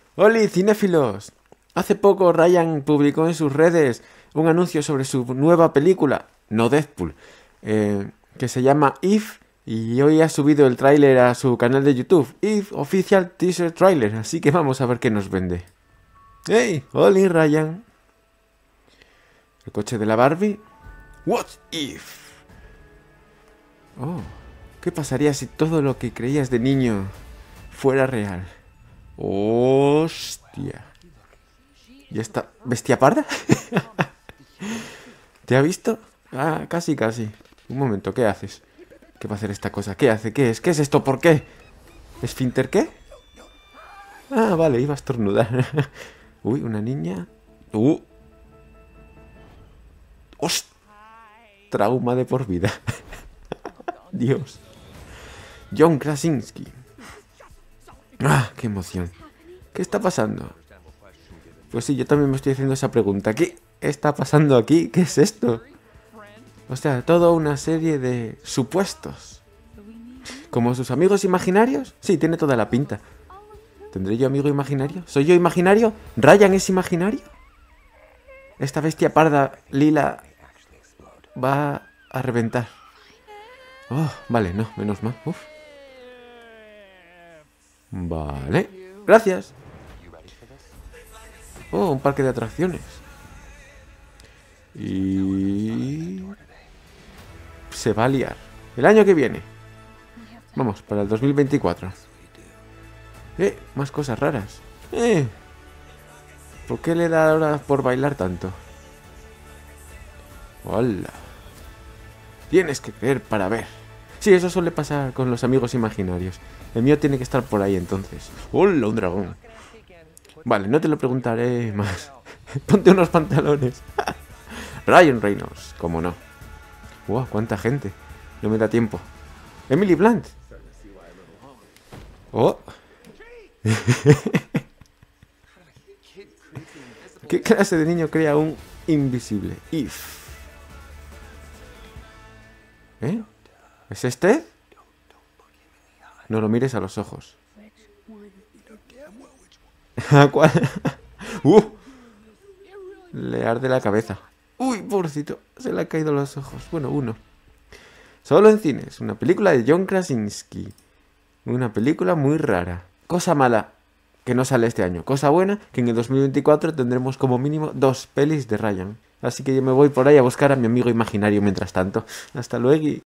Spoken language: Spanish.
¡Holi, cinéfilos! Hace poco Ryan publicó en sus redes un anuncio sobre su nueva película, no Deadpool, que se llama If, y hoy ha subido el tráiler a su canal de YouTube, If Official Teaser Trailer, así que vamos a ver qué nos vende. ¡Hey! ¡Holi, Ryan! ¿El coche de la Barbie? What if? Oh, ¿qué pasaría si todo lo que creías de niño fuera real? ¡Hostia! ¿Y esta bestia parda? ¿Te ha visto? Ah, casi, casi. Un momento, ¿qué haces? ¿Qué va a hacer esta cosa? ¿Qué hace? ¿Qué es? ¿Qué es esto? ¿Por qué? ¿Esfínter qué? Ah, vale, iba a estornudar. Uy, una niña. ¡Hostia! Trauma de por vida. Dios. John Krasinski. ¡Ah, qué emoción! ¿Qué está pasando? Pues sí, yo también me estoy haciendo esa pregunta. ¿Qué está pasando aquí? ¿Qué es esto? O sea, toda una serie de supuestos. ¿Como sus amigos imaginarios? Sí, tiene toda la pinta. ¿Tendré yo amigo imaginario? ¿Soy yo imaginario? ¿Ryan es imaginario? Esta bestia parda lila va a reventar. Oh, vale, no, menos mal. Uf. Vale, gracias. Oh, un parque de atracciones. Y... se va a liar. El año que viene. Vamos, para el 2024. Más cosas raras. ¿Por qué le da ahora por bailar tanto? Hola. Tienes que creer para ver. Sí, eso suele pasar con los amigos imaginarios. El mío tiene que estar por ahí entonces. ¡Hola, un dragón! Vale, no te lo preguntaré más. Ponte unos pantalones. Ryan Reynolds, cómo no. ¡Wow! ¡Cuánta gente! No me da tiempo. Emily Blunt. ¡Oh! ¿Qué clase de niño crea un invisible? If. ¿Es este? No lo mires a los ojos. ¿A cuál? Le arde la cabeza. Uy, pobrecito, se le han caído los ojos. Bueno, uno. Solo en cines, una película de John Krasinski. Una película muy rara. Cosa mala, que no sale este año. Cosa buena, que en el 2024 tendremos como mínimo 2 pelis de Ryan. Así que yo me voy por ahí a buscar a mi amigo imaginario mientras tanto. Hasta luego.